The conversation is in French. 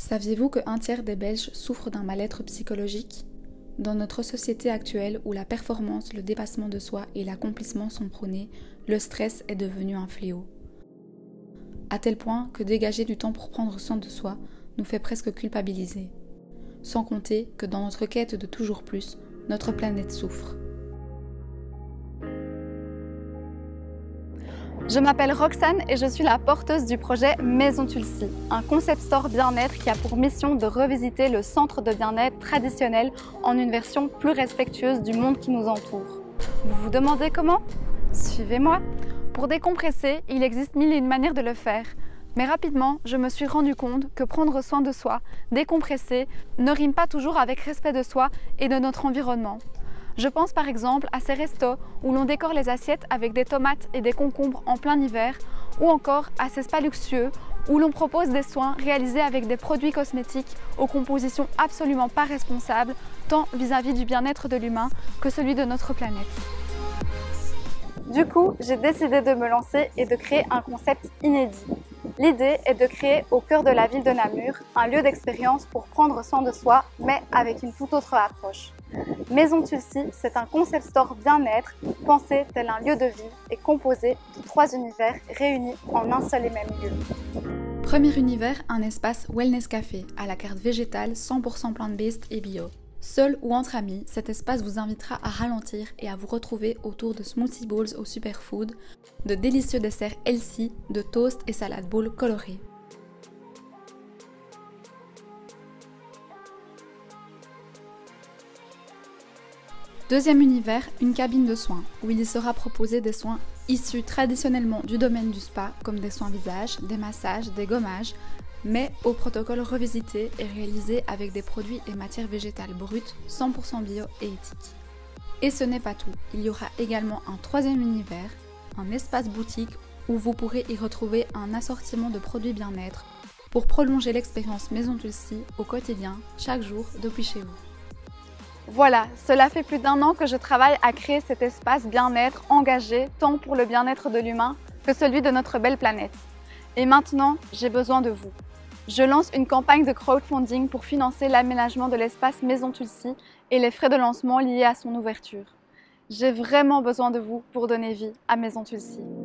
Saviez-vous qu'un tiers des Belges souffrent d'un mal-être psychologique? Dans notre société actuelle où la performance, le dépassement de soi et l'accomplissement sont prônés, le stress est devenu un fléau. À tel point que dégager du temps pour prendre soin de soi nous fait presque culpabiliser. Sans compter que dans notre quête de toujours plus, notre planète souffre. Je m'appelle Roxane et je suis la porteuse du projet Maison Tulsi, un concept store bien-être qui a pour mission de revisiter le centre de bien-être traditionnel en une version plus respectueuse du monde qui nous entoure. Vous vous demandez comment? Suivez-moi. Pour décompresser, il existe mille et une manières de le faire. Mais rapidement, je me suis rendu compte que prendre soin de soi, décompresser, ne rime pas toujours avec respect de soi et de notre environnement. Je pense par exemple à ces restos où l'on décore les assiettes avec des tomates et des concombres en plein hiver, ou encore à ces spas luxueux où l'on propose des soins réalisés avec des produits cosmétiques aux compositions absolument pas responsables, tant vis-à-vis du bien-être de l'humain que celui de notre planète. Du coup, j'ai décidé de me lancer et de créer un concept inédit. L'idée est de créer au cœur de la ville de Namur un lieu d'expérience pour prendre soin de soi, mais avec une toute autre approche. Maison Tulsi, c'est un concept store bien-être, pensé tel un lieu de vie et composé de 3 univers réunis en un seul et même lieu. Premier univers, un espace wellness café, à la carte végétale 100% plant-based et bio. Seul ou entre amis, cet espace vous invitera à ralentir et à vous retrouver autour de smoothie bowls au superfood, de délicieux desserts healthy, de toast et salade bowl colorés. Deuxième univers, une cabine de soins, où il y sera proposé des soins issus traditionnellement du domaine du spa, comme des soins visage, des massages, des gommages, mais au protocole revisité et réalisé avec des produits et matières végétales brutes, 100% bio et éthiques. Et ce n'est pas tout, il y aura également un troisième univers, un espace boutique où vous pourrez y retrouver un assortiment de produits bien-être pour prolonger l'expérience Maison Tulsi au quotidien, chaque jour, depuis chez vous. Voilà, cela fait plus d'1 an que je travaille à créer cet espace bien-être engagé tant pour le bien-être de l'humain que celui de notre belle planète. Et maintenant, j'ai besoin de vous. Je lance une campagne de crowdfunding pour financer l'aménagement de l'espace Maison Tulsi et les frais de lancement liés à son ouverture. J'ai vraiment besoin de vous pour donner vie à Maison Tulsi.